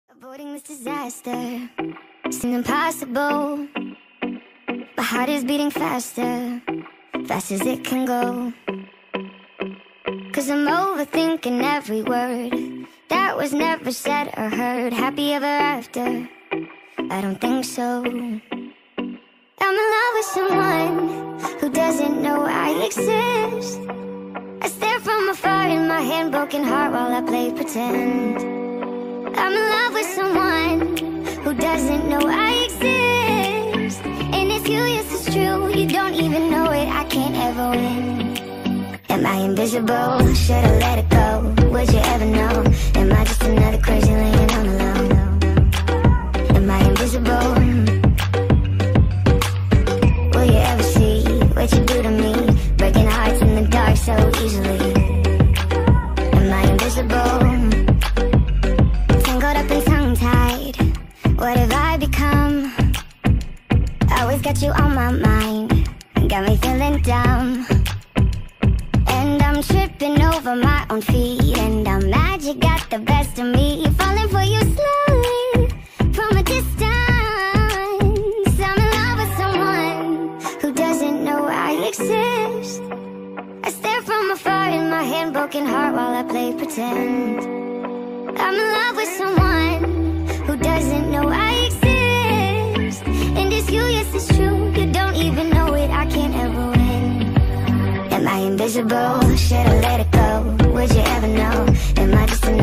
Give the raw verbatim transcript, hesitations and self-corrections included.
Avoiding this disaster seemed impossible. My heart is beating faster, fast as it can go. Cause I'm overthinking every word that was never said or heard. Happy ever after? I don't think so. I'm in love with someone who doesn't know I exist. I stare from afar in my hand, broken heart while I play pretend. I'm in love with someone who doesn't know I exist. And it's you, yes it's true, you don't even know it, I can't ever win. Am I invisible? Should've let it go. Would you ever know? Am I just another crazy laying on alone? Am I invisible? Will you ever see what you do to me? Breaking hearts in the dark so easily. Am I invisible? Tangled up and tongue-tied, what have I become? Always got you on my mind, got me feeling dumb. And I'm tripping over my own feet, and I'm mad you got the best of me. Falling for you slowly, from a distance. I'm in love with someone who doesn't know I exist. I stare from afar in my hand, broken heart while I play pretend. I'm in love with someone who doesn't know I exist. And it's you, yes it's true, you don't even know it, I can't ever win. Am I invisible? Should've let it go. Would you ever know? Am I just another